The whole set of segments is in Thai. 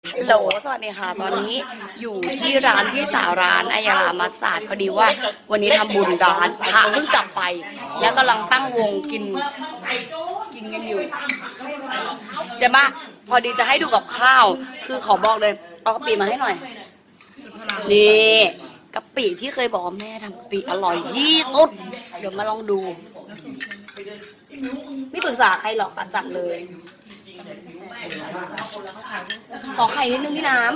ฮัลโหลสวัสดีค่ะตอนนี้อยู่ที่ร้านที่ร้านอายาลามัสตาร์ดพอดีว่าวันนี้ทำบุญร้านพระเพิ่งกลับไปแล้วกำลังตั้งวงกินกันอยู่เจ๊บ้าพอดีจะให้ดูกับข้าวคือขอบอกเลยเอากะปิมาให้หน่อยนี่กะปิที่เคยบอกว่าแม่ทำกะปิอร่อยที่สุดเดี๋ยวมาลองดูไม่ปรึกษาใครหรอกจัดเลยขอไข่นิดนึงพี่น้ำ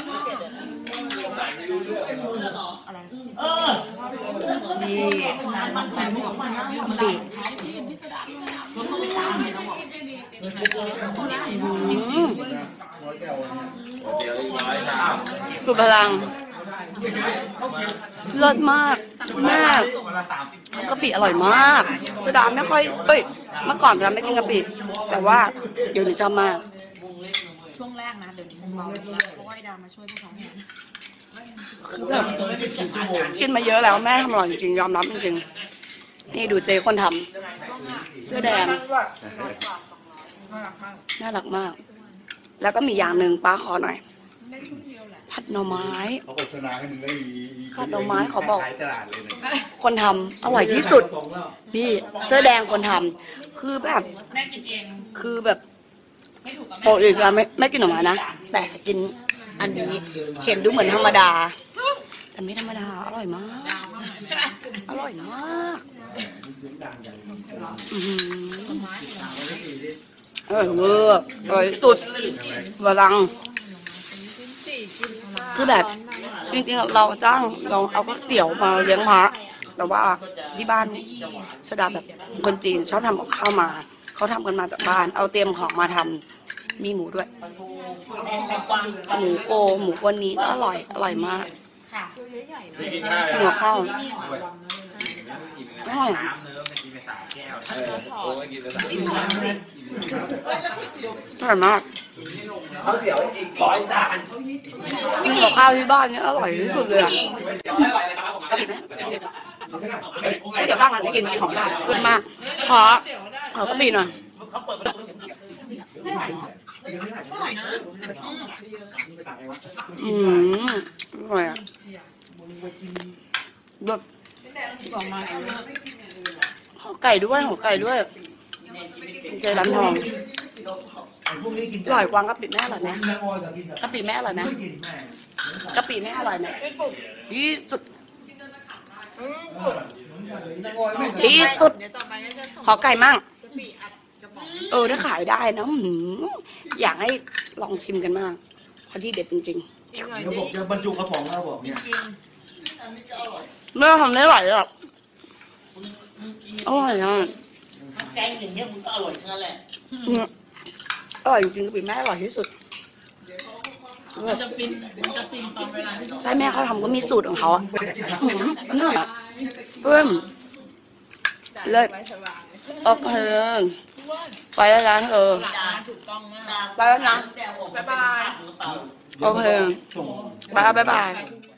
นี่กะปิสุดพลังเลิศมากแม่กะปิอร่อยมากสุดาไม่ค่อยเมื่อก่อนจะไม่กินกะปิแต่ว่าเดี๋ยวนี้ชอบมากช่วงแรกนะเดี๋ยวนี้เบาเพราะว่าดามาช่วยพวกเขาเนี่ยคือแบบกินมาเยอะแล้วแม่ทำอร่อยจริงยอมรับจริงๆนี่ดูเจคนทำเสื้อแดงน่ารักมากแล้วก็มีอย่างหนึ่งป้าขอหน่อยผัดหน่อไม้ผัดหน่อไม้ขอบอกคนทำอร่อยที่สุดนี่เสื้อแดงคนทำคือแบบแม่กินเองคือแบบปกติจะไม่กินหน่อไม้นะแต่กินอันนี้เห็นดูเหมือนธรรมดาแต่ไม่ธรรมดาอร่อยมากอร่อยมากเวอร์อร่อยสุดวรังคือแบบจริงๆเราจ้างเราเอาก๋วยเตี๋ยวมาเลี้ยงพระแต่ว่าที่บ้านสดาแบบคนจีนชอบทำกับข้าวมาเขาทำกันมาจากบ้านเอาเตรียมของมาทำมีหมูด้วยหมูโกวันนี้ก็อร่อยมากหัวข้าวอร่อยมากกินกับข้าวที่บ้านนี่อร่อยที่สุดเลยเดี๋ยวบ้างมันจะกินของได้เพื่อนมากขอกระบี่หน่อยอร่อยอ่ะแบบหัวไก่ด้วยเจร้านทองอร่อยกว่ากะปิแม่อร่อยไหมกะปิแม่อร่อยไหมกะปิแม่อร่อยไหมที่สุดที่สุดขอไก่มั่งถ้าขายได้นะอยากให้ลองชิมกันมากเพราะที่เด็ดจริงๆเขาบอกจะบรรจุกระป๋องแล้วบอกเนี่ยไม่ทำได้ไหวหรอกอร่อยอ่ะแกงอย่างเงี้ยมึงก็อร่อยทั้งนั้นแหละอร่อยจริงๆกะปิแม่อร่อยที่สุดจะฟินตอนเวลาที่ใช่แม่เขาทำก็มีสูตรของเขาอ่ะนี่เพื่อนเลยโอเคไปแล้วนะถูกต้องมากไปแล้วนะบ๊ายบายโอเคบ๊ายบาย